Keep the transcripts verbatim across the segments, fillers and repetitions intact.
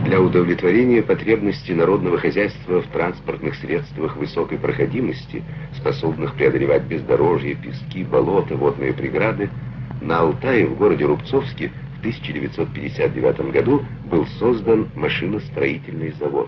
Для удовлетворения потребностей народного хозяйства в транспортных средствах высокой проходимости, способных преодолевать бездорожье, пески, болота, водные преграды, на Алтае в городе Рубцовске в тысяча девятьсот пятьдесят девятом году был создан машиностроительный завод.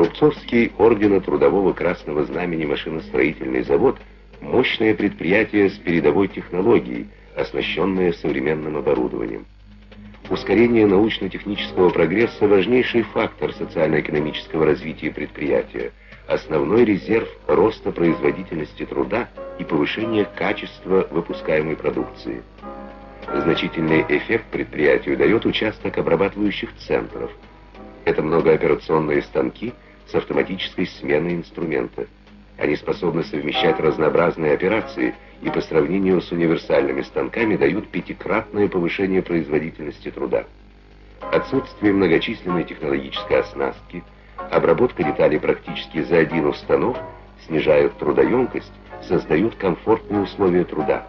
Рубцовский ордена Трудового Красного Знамени машиностроительный завод – мощное предприятие с передовой технологией, оснащенное современным оборудованием. Ускорение научно-технического прогресса – важнейший фактор социально-экономического развития предприятия, основной резерв роста производительности труда и повышения качества выпускаемой продукции. Значительный эффект предприятию дает участок обрабатывающих центров. Это многооперационные станки с автоматической сменой инструмента. Они способны совмещать разнообразные операции и по сравнению с универсальными станками дают пятикратное повышение производительности труда. Отсутствие многочисленной технологической оснастки, обработка деталей практически за один установ снижают трудоемкость, создают комфортные условия труда.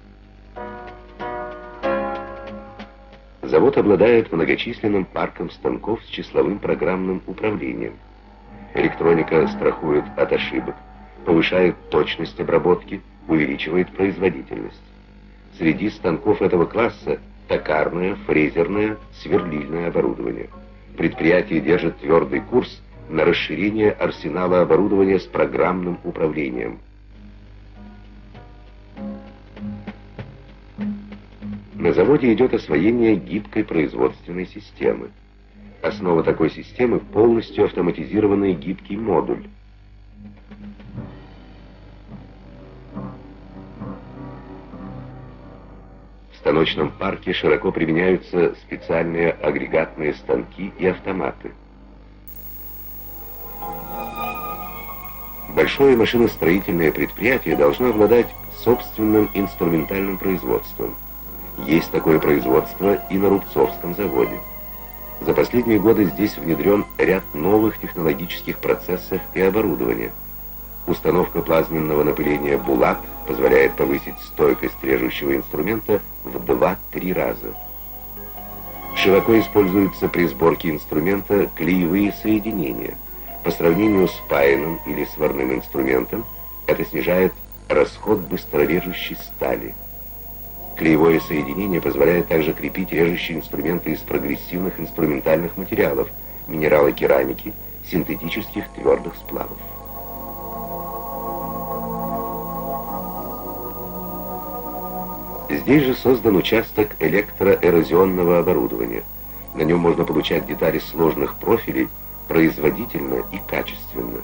Завод обладает многочисленным парком станков с числовым программным управлением. Электроника страхует от ошибок, повышает точность обработки, увеличивает производительность. Среди станков этого класса токарное, фрезерное, сверлильное оборудование. Предприятие держит твердый курс на расширение арсенала оборудования с программным управлением. На заводе идет освоение гибкой производственной системы. Основа такой системы – полностью автоматизированный гибкий модуль. В станочном парке широко применяются специальные агрегатные станки и автоматы. Большое машиностроительное предприятие должно обладать собственным инструментальным производством. Есть такое производство и на Рубцовском заводе. За последние годы здесь внедрен ряд новых технологических процессов и оборудования. Установка плазменного напыления «Булат» позволяет повысить стойкость режущего инструмента в два-три раза. Широко используются при сборке инструмента клеевые соединения. По сравнению с паянным или сварным инструментом, это снижает расход быстрорежущей стали. Клеевое соединение позволяет также крепить режущие инструменты из прогрессивных инструментальных материалов, минералокерамики, синтетических твердых сплавов. Здесь же создан участок электроэрозионного оборудования. На нем можно получать детали сложных профилей производительно и качественно.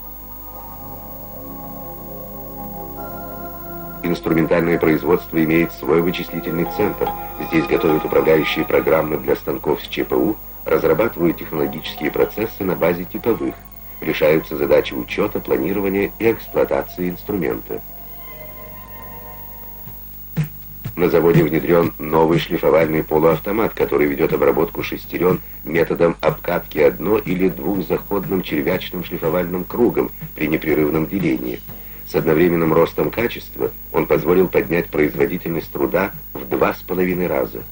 Инструментальное производство имеет свой вычислительный центр. Здесь готовят управляющие программы для станков с ЧПУ, разрабатывают технологические процессы на базе типовых, решаются задачи учета, планирования и эксплуатации инструмента. На заводе внедрен новый шлифовальный полуавтомат, который ведет обработку шестерен методом обкатки одно- или двухзаходным червячным шлифовальным кругом при непрерывном делении. С одновременным ростом качества он позволил поднять производительность труда в два с половиной раза.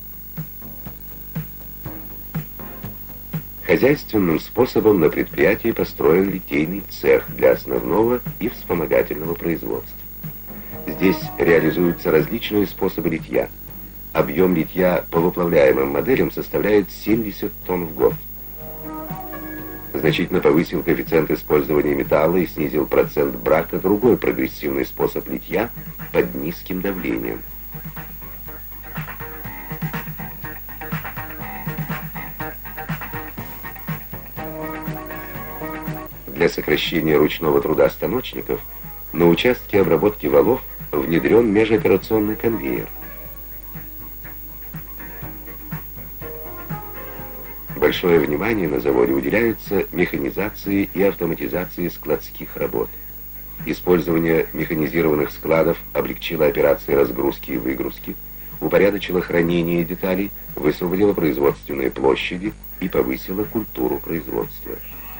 Хозяйственным способом на предприятии построен литейный цех для основного и вспомогательного производства. Здесь реализуются различные способы литья. Объем литья по выплавляемым моделям составляет семьдесят тонн в год. Значительно повысил коэффициент использования металла и снизил процент брака другой прогрессивный способ литья под низким давлением. Для сокращения ручного труда станочников на участке обработки валов внедрен межоперационный конвейер. Большое внимание на заводе уделяется механизации и автоматизации складских работ. Использование механизированных складов облегчило операции разгрузки и выгрузки, упорядочило хранение деталей, высвободило производственные площади и повысило культуру производства.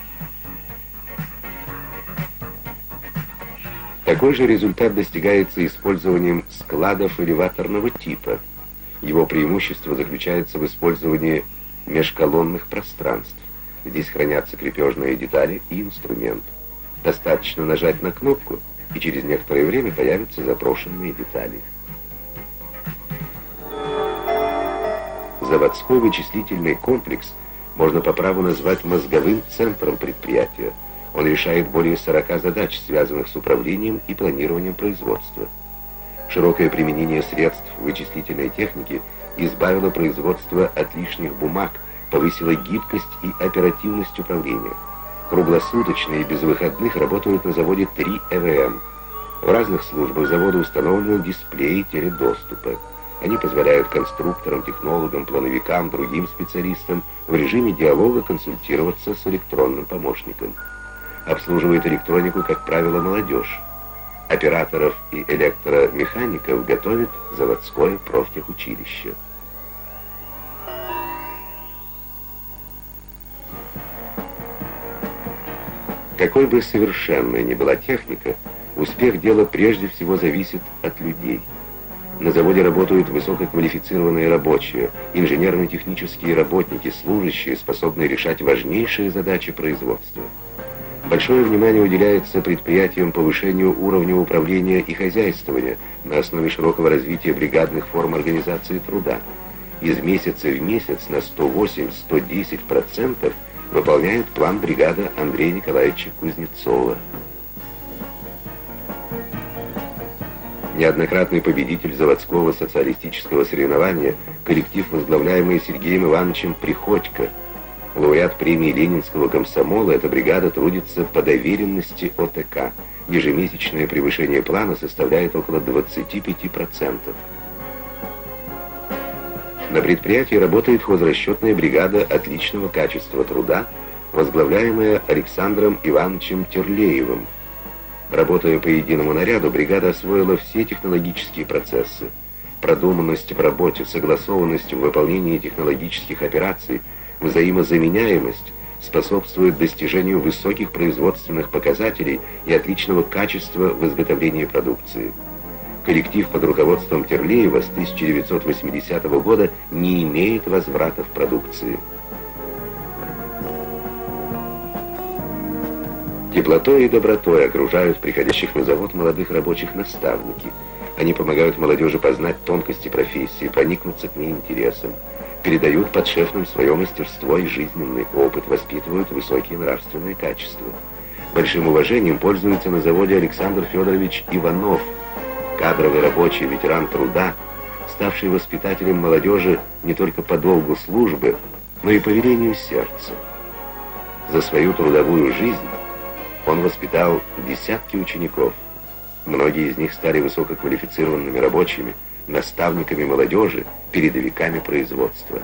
Такой же результат достигается использованием складов элеваторного типа. Его преимущество заключается в использовании межколонных пространств. Здесь хранятся крепежные детали и инструмент. Достаточно нажать на кнопку, и через некоторое время появятся запрошенные детали. Заводской вычислительный комплекс можно по праву назвать мозговым центром предприятия. Он решает более сорока задач, связанных с управлением и планированием производства. Широкое применение средств вычислительной техники избавило производство от лишних бумаг, повысило гибкость и оперативность управления. Круглосуточно и без выходных работают на заводе три Э В М. В разных службах завода установлены дисплеи теледоступа. Они позволяют конструкторам, технологам, плановикам, другим специалистам в режиме диалога консультироваться с электронным помощником. Обслуживает электронику, как правило, молодежь. Операторов и электромехаников готовит заводское профтехучилище. Какой бы совершенной ни была техника, успех дела прежде всего зависит от людей. На заводе работают высококвалифицированные рабочие, инженерно-технические работники, служащие, способные решать важнейшие задачи производства. Большое внимание уделяется предприятиям повышению уровня управления и хозяйствования на основе широкого развития бригадных форм организации труда. Из месяца в месяц на сто восемь — сто десять процентов выполняет план бригада Андрея Николаевича Кузнецова. Неоднократный победитель заводского социалистического соревнования, коллектив, возглавляемый Сергеем Ивановичем Приходько, лауреат премии Ленинского комсомола, эта бригада трудится по доверенности О Т К. Ежемесячное превышение плана составляет около двадцати пяти процентов. На предприятии работает хозрасчетная бригада отличного качества труда, возглавляемая Александром Ивановичем Терлеевым. Работая по единому наряду, бригада освоила все технологические процессы. Продуманность в работе, согласованность в выполнении технологических операций, взаимозаменяемость способствуют достижению высоких производственных показателей и отличного качества в изготовлении продукции. Коллектив под руководством Терлеева с тысяча девятьсот восьмидесятого года не имеет возврата в продукции. Теплотой и добротой окружают приходящих на завод молодых рабочих наставники. Они помогают молодежи познать тонкости профессии, проникнуться к ней интересом, передают подшефным свое мастерство и жизненный опыт, воспитывают высокие нравственные качества. Большим уважением пользуется на заводе Александр Федорович Иванов, кадровый рабочий, ветеран труда, ставший воспитателем молодежи не только по долгу службы, но и по велению сердца. За свою трудовую жизнь он воспитал десятки учеников. Многие из них стали высококвалифицированными рабочими, наставниками молодежи, передовиками производства.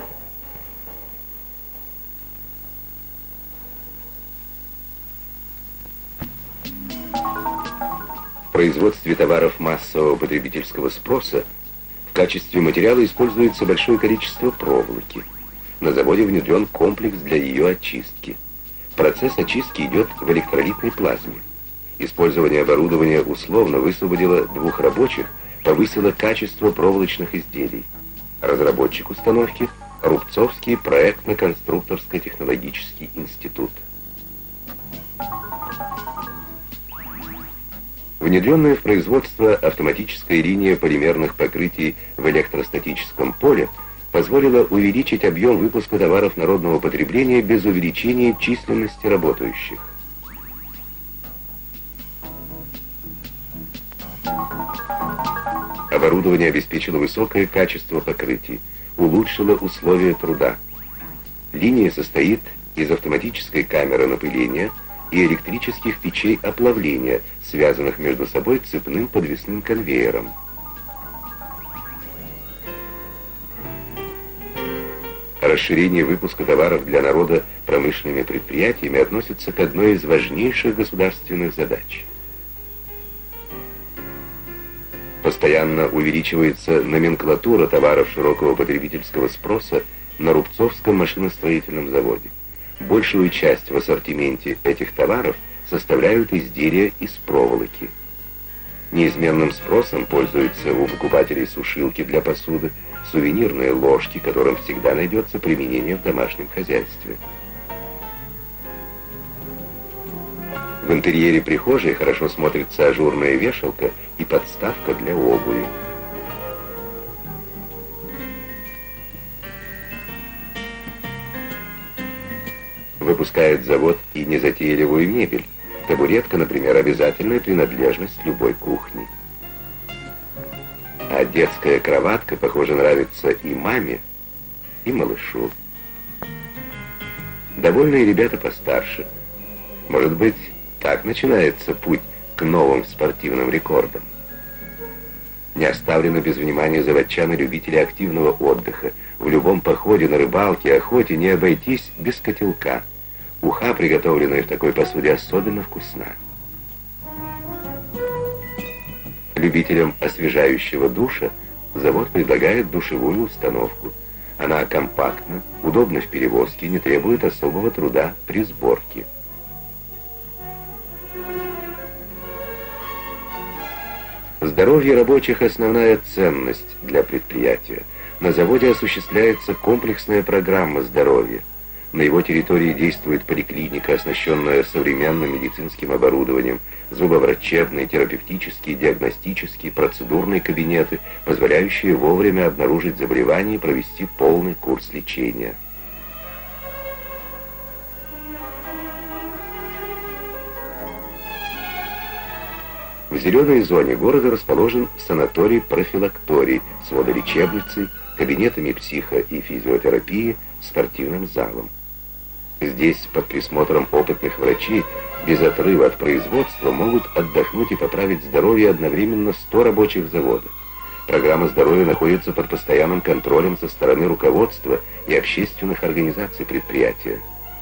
В производстве товаров массового потребительского спроса в качестве материала используется большое количество проволоки. На заводе внедрен комплекс для ее очистки. Процесс очистки идет в электролитной плазме. Использование оборудования условно высвободило двух рабочих, повысило качество проволочных изделий. Разработчик установки — Рубцовский проектно-конструкторско-технологический институт. Внедренная в производство автоматическая линия полимерных покрытий в электростатическом поле позволила увеличить объем выпуска товаров народного потребления без увеличения численности работающих. Оборудование обеспечило высокое качество покрытий, улучшило условия труда. Линия состоит из автоматической камеры напыления и электрических печей оплавления, связанных между собой цепным подвесным конвейером. Расширение выпуска товаров для народа промышленными предприятиями относится к одной из важнейших государственных задач. Постоянно увеличивается номенклатура товаров широкого потребительского спроса на Рубцовском машиностроительном заводе. Большую часть в ассортименте этих товаров составляют изделия из проволоки. Неизменным спросом пользуются у покупателей сушилки для посуды, сувенирные ложки, которым всегда найдется применение в домашнем хозяйстве. В интерьере прихожей хорошо смотрится ажурная вешалка и подставка для обуви. Выпускает завод и незатейливую мебель, Табуретка, например, обязательная принадлежность любой кухни. А детская кроватка, похоже, нравится и маме, и малышу. Довольные ребята постарше. Может быть, так начинается путь к новым спортивным рекордам. Не оставлены без внимания заводчан и любители активного отдыха. В любом походе на рыбалке и охоте не обойтись без котелка. Уха, приготовленная в такой посуде, особенно вкусна. Любителям освежающего душа завод предлагает душевую установку. Она компактна, удобна в перевозке, не требует особого труда при сборке. Здоровье рабочих – основная ценность для предприятия. На заводе осуществляется комплексная программа здоровья. На его территории действует поликлиника, оснащенная современным медицинским оборудованием, зубоврачебные, терапевтические, диагностические, процедурные кабинеты, позволяющие вовремя обнаружить заболевание и провести полный курс лечения. В зеленой зоне города расположен санаторий-профилакторий с водолечебницей, кабинетами психо- и физиотерапии, спортивным залом. Здесь, под присмотром опытных врачей, без отрыва от производства могут отдохнуть и поправить здоровье одновременно сто рабочих заводов. Программа здоровья находится под постоянным контролем со стороны руководства и общественных организаций предприятия.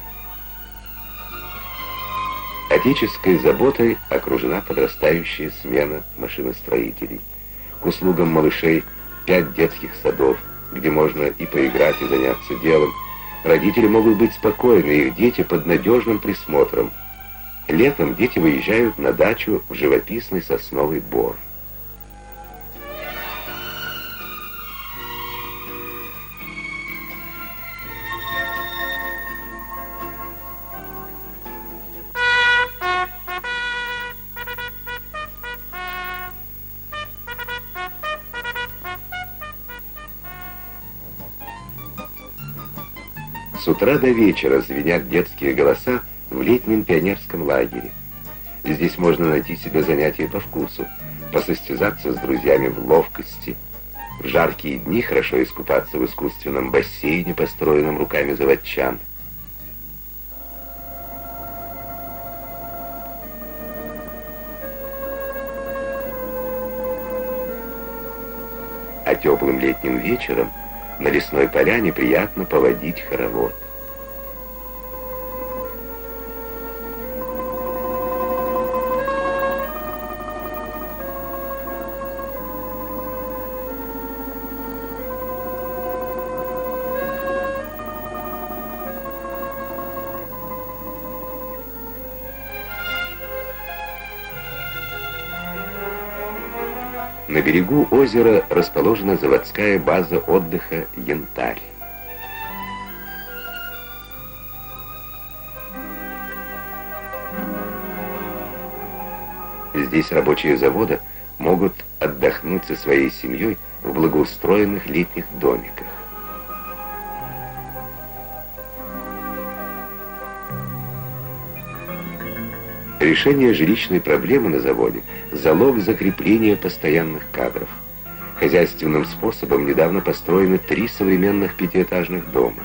Отеческой заботой окружена подрастающая смена машиностроителей. К услугам малышей пять детских садов, где можно и поиграть, и заняться делом. Родители могут быть спокойны, их дети под надежным присмотром. Летом дети выезжают на дачу в живописный сосновый бор. С утра до вечера звенят детские голоса в летнем пионерском лагере. Здесь можно найти себе занятия по вкусу, посостязаться с друзьями в ловкости. В жаркие дни хорошо искупаться в искусственном бассейне, построенном руками заводчан. А теплым летним вечером на лесной поляне приятно поводить хоровод. На берегу озера расположена заводская база отдыха «Янтарь». Здесь рабочие завода могут отдохнуть со своей семьей в благоустроенных летних домиках. Решение жилищной проблемы на заводе – залог закрепления постоянных кадров. Хозяйственным способом недавно построены три современных пятиэтажных дома.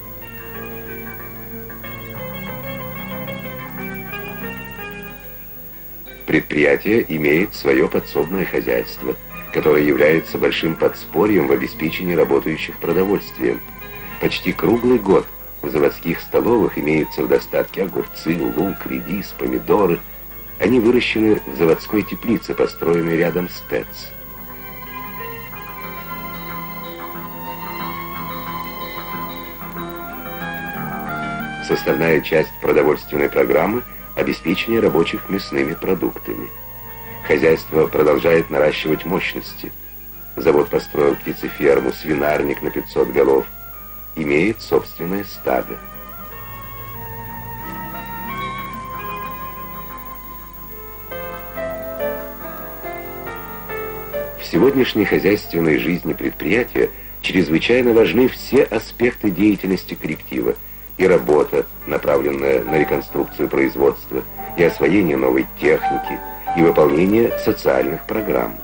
Предприятие имеет свое подсобное хозяйство, которое является большим подспорьем в обеспечении работающих продовольствием. Почти круглый год в заводских столовых имеются в достатке огурцы, лук, редис, помидоры. Они выращены в заводской теплице, построенной рядом с ТЭЦ. Составная часть продовольственной программы – обеспечение рабочих мясными продуктами. Хозяйство продолжает наращивать мощности. Завод построил птицеферму, свинарник на пятьсот голов. Имеет собственное стадо. В сегодняшней хозяйственной жизни предприятия чрезвычайно важны все аспекты деятельности коллектива: и работа, направленная на реконструкцию производства, и освоение новой техники, и выполнение социальных программ.